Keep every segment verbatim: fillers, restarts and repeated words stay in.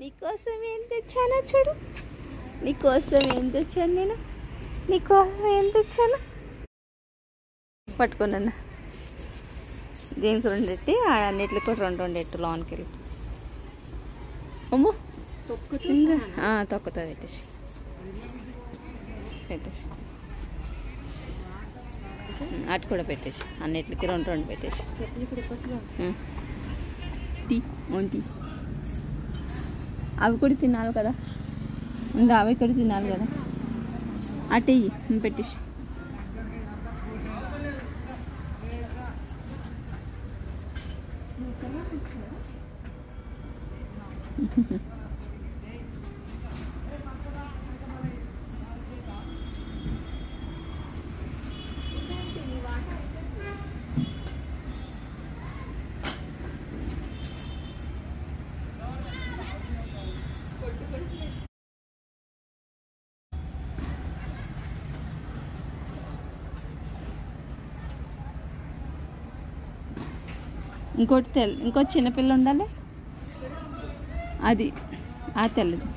నీకోసం ఏం తెచ్చానో చూడు. నీకోసం ఏం తెచ్చాను నేను, నీకోసం ఏం తెచ్చాను. పట్టుకున్నా దీనికి రెండు ఎట్టి, అన్నిటికి కూడా రెండు రెండు ఎట్టు లోనికి వెళ్ళి. అమ్మో ఇంకా తొక్కుతా పెట్టేసి పెట్టేసి అటు కూడా పెట్టేసి, అన్నిటికి రెండు రెండు పెట్టేసి తీ ఓంతి. అవి కూడా తినాలి కదా, ఇంకా అవి కూడా తినాలి కదా. అటు ఇయ్యి పెట్టేసి. ఇంకోటి తెల్ల, ఇంకోటి చిన్నపిల్ల ఉండాలి. అది ఆ తెల్లది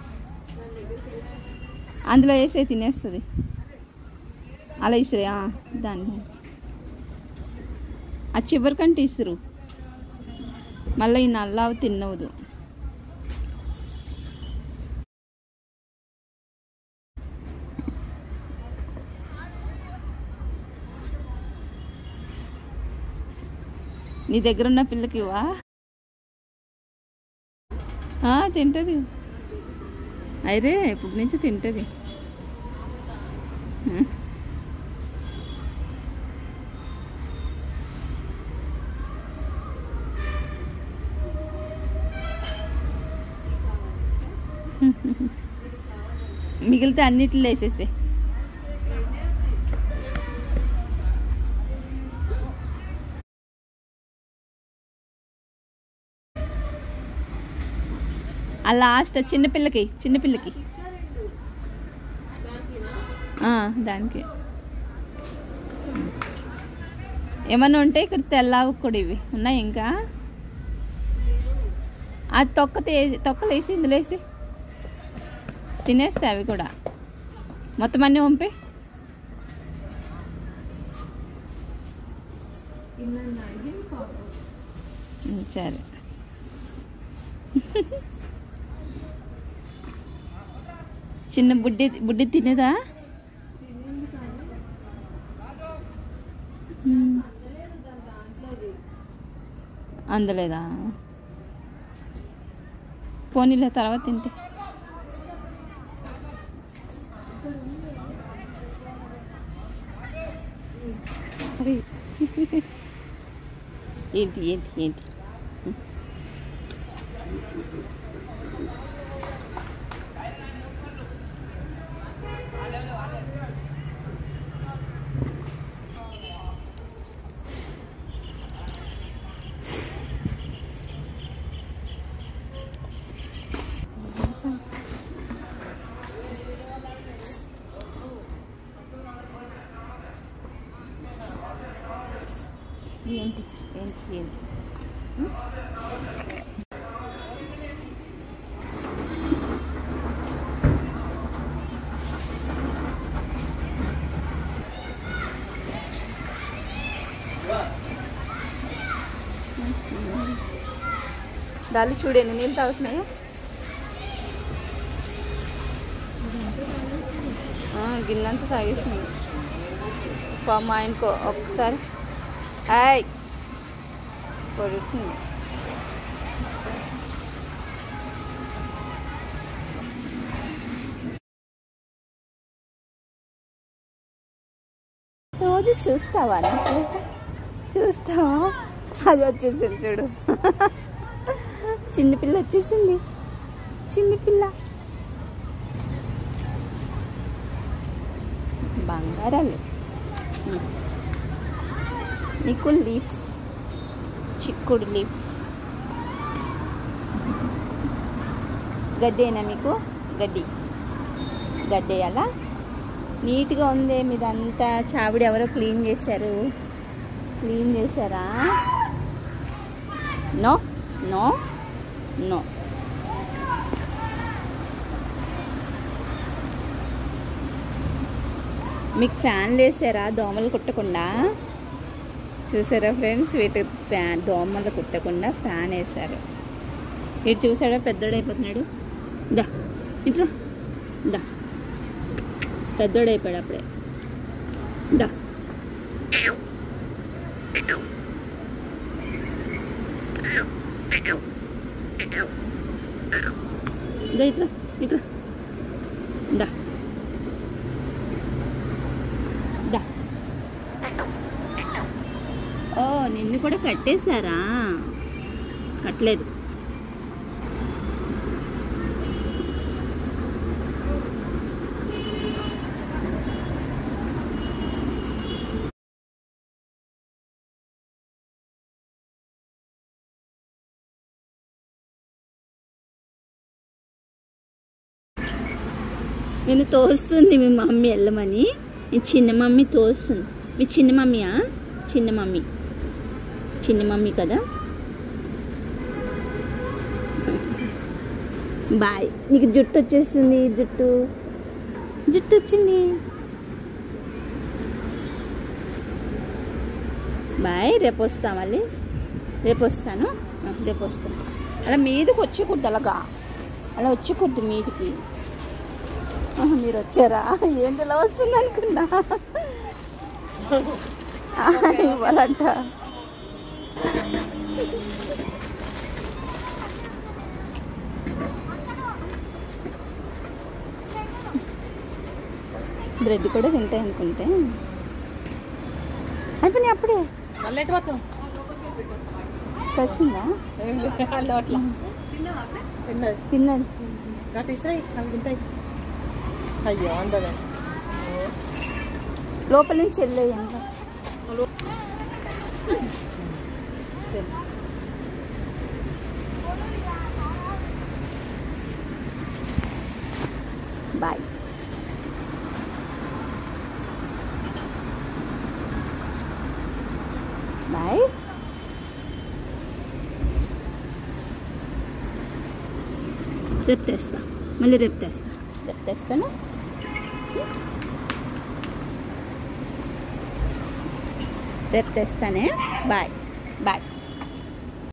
అందులో వేసే తినేస్తుంది. అలా ఇసురు దాన్ని ఆ చివరికంటే ఇసురు. మళ్ళీ ఈ నల్ల తినవద్దు. నీ దగ్గర ఉన్న పిల్లకి ఇవ్వా? తింటుంది. అయిరే ఇప్పుడు నుంచి తింటుంది. మిగిలితే అన్నిట్లో వేసేసి. ఆ లాస్ట్ చిన్నపిల్లకి చిన్నపిల్లకి దానికి ఏమన్నా ఉంటే ఇక్కడ తెల్లవి కూడా ఇవి ఉన్నాయి. ఇంకా అది తొక్కతే తొక్కలు వేసి ఇందులో వేసి తినేస్తే అవి కూడా మొత్తం అన్నీ పంపి. సరే చిన్న బుడ్డి బుడ్డి తినేదా? అందలేదా? పోనీలే తర్వాత తింటే. ఏంటి ఏంటి ఏంటి ఏంటి ఏంటి ఏంటి దాన్ని చూడండి నీళ్ళు తాగుతున్నాయా? గిన్నెంతా తాగేసింది. మా ఆయనకో ఒక్కసారి హాయ్ కొడుతుంది. రోజు చూస్తావా? చూస్తావా? అది వచ్చేసింది చూడు, చిన్నపిల్ల వచ్చేసింది. చిన్నపిల్ల బంగారాలు. నీకు లీఫ్, చిక్కుడు లీఫ్. గడ్డేనా మీకు? గడ్డి గడ్డేయాలా? నీట్గా ఉంది మీదంతా. చావిడి ఎవరో క్లీన్ చేశారు. క్లీన్ చేశారా? నో నో నో మీకు ఫ్యాన్లు వేసారా దోమలు కుట్టకుండా? చూసారా ఫ్రెండ్స్, వీటి ఫ్యాన్ దోమలు కుట్టకుండా ఫ్యాన్ వేసారు. వీడు చూసాడా పెద్దోడైపోతున్నాడు. దా ఇట్రా, దా పెద్దోడైపోయాడు అప్పుడే. దా దా ఇట్రా, ఇట్రా, దా దా. ఓ నిన్ను కూడా కట్టేశారా? కట్టలేదు. నేను తోస్తుంది మీ మమ్మీ వెళ్ళమని. మీ చిన్న మమ్మీ తోస్తుంది. మీ చిన్న మమ్మీయా? చిన్న మమ్మీ, చిన్న మమ్మీ కదా. బాయ్. నీకు జుట్టు వచ్చేసింది, జుట్టు జుట్టు వచ్చింది. బాయ్. రేపు వస్తా, మళ్ళీ రేపు వస్తాను, రేపు వస్తాను. అలా మీదకి వచ్చేకూడదు, అలాగా అలా వచ్చేకూడదు మీదికి. మీరు వచ్చారా? ఏంటి ఇలా వస్తుంది అనుకున్నా. ఇవ్వాలంట. బ్రెడ్ కూడా తింటాయి అనుకుంటే. అయిపోయినాయి అప్పుడే. వచ్చిందా? తిన్నది. అయ్యో అందదా లోపల నుంచి వెళ్ళేయండి. బాయ్. బాయ్. రేపు తెస్తా, మళ్ళీ రేపు తెస్తా, రేపు తెస్తాను. రేపు తెస్తానే. Bye bye.